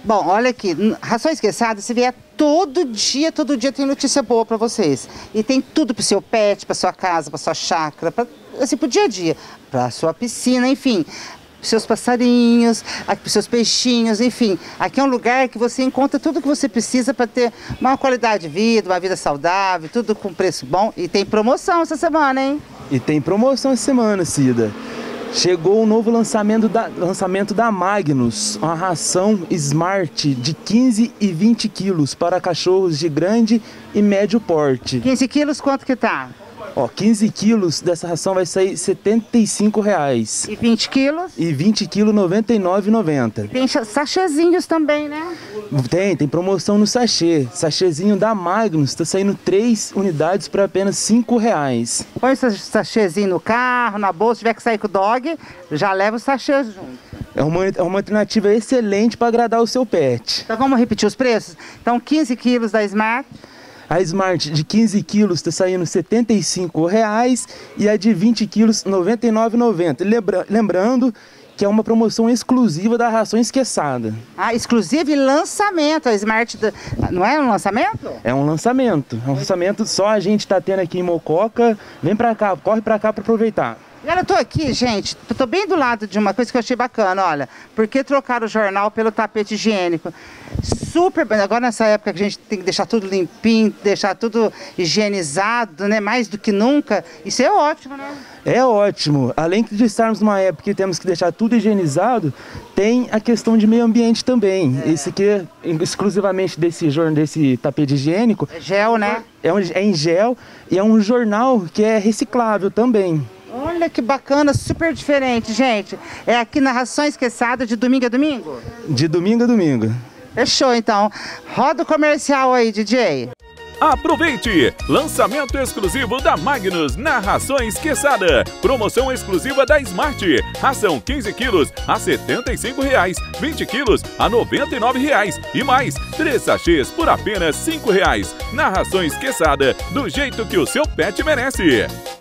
Bom, olha aqui, Rações Quesada, se vier todo dia tem notícia boa para vocês. E tem tudo para o seu pet, para sua casa, para sua chácara, assim, para o dia a dia, para sua piscina, enfim. Para seus passarinhos, para seus peixinhos, enfim. Aqui é um lugar que você encontra tudo que você precisa para ter uma qualidade de vida, uma vida saudável, tudo com preço bom. E tem promoção essa semana, hein? E tem promoção essa semana, Cida. Chegou o novo lançamento da Magnus, uma ração Smart de 15 e 20 quilos para cachorros de grande e médio porte. 15 quilos, quanto que tá? Ó, 15 quilos dessa ração vai sair R$ 75,00. E 20 quilos? E 20 quilos, R$ 99,90. Tem sachêzinhos também, né? Tem promoção no sachê. Sachêzinho da Magnus, tá saindo 3 unidades por apenas R$ 5,00. Põe esse sachêzinho no carro, na bolsa, se tiver que sair com o dog, já leva o sachê junto. É uma alternativa excelente para agradar o seu pet. Então vamos repetir os preços? Então 15 quilos da Smart. A Smart de 15 quilos está saindo R$ 75,00 e a de 20 quilos R$ 99,90. Lembrando que é uma promoção exclusiva da Rações Quesada. Ah, exclusiva e lançamento. A Smart, não é um lançamento? É um lançamento. É um lançamento só a gente está tendo aqui em Mococa. Vem para cá, corre para cá para aproveitar. Olha, eu tô aqui, gente, tô bem do lado de uma coisa que eu achei bacana, olha. Por que trocar o jornal pelo tapete higiênico? Super bem, agora nessa época que a gente tem que deixar tudo limpinho, deixar tudo higienizado, né? Mais do que nunca, isso é ótimo, né? É ótimo. Além de estarmos numa época que temos que deixar tudo higienizado, tem a questão de meio ambiente também. Esse aqui é exclusivamente desse tapete higiênico. É gel, né? É em gel e é um jornal que é reciclável também. Olha que bacana, super diferente, gente. É aqui na Rações Quesada de domingo a domingo? De domingo a domingo. Fechou, então. Roda o comercial aí, DJ. Aproveite! Lançamento exclusivo da Magnus na Rações Quesada. Promoção exclusiva da Smart. Ração 15 quilos a R$ 75,00, 20 quilos a R$ 99,00 e mais 3 sachês por apenas R$ 5,00. Na Rações Quesada, do jeito que o seu pet merece.